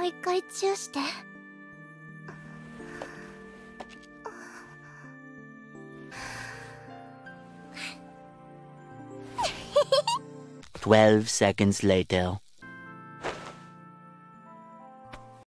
う一回チューして。 12 seconds later.